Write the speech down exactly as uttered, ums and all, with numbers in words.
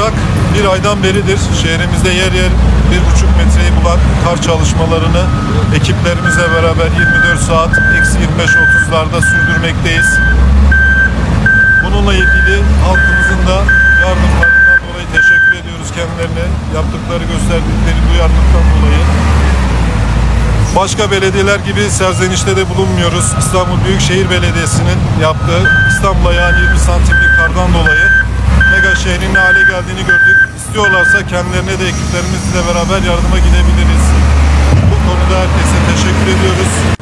olarak bir aydan beridir şehrimizde yer yer bir buçuk metreyi bulan kar çalışmalarını ekiplerimizle beraber yirmi dört saat eksi yirmi beş otuzlarda sürdürmekteyiz. Bununla ilgili halkımızın da yardımlarından dolayı teşekkür ediyoruz kendilerine. Yaptıkları, gösterdikleri duyarlılıktan dolayı. Başka belediyeler gibi serzenişte de bulunmuyoruz. İstanbul Büyükşehir Belediyesi'nin yaptığı İstanbul'a yağan yirmi santimlik kardan dolayı mega şehrin ne hale geldiğini gördük. İstiyorlarsa kendilerine de ekiplerimizle beraber yardıma gidebiliriz. Bu konuda herkese teşekkür ediyoruz.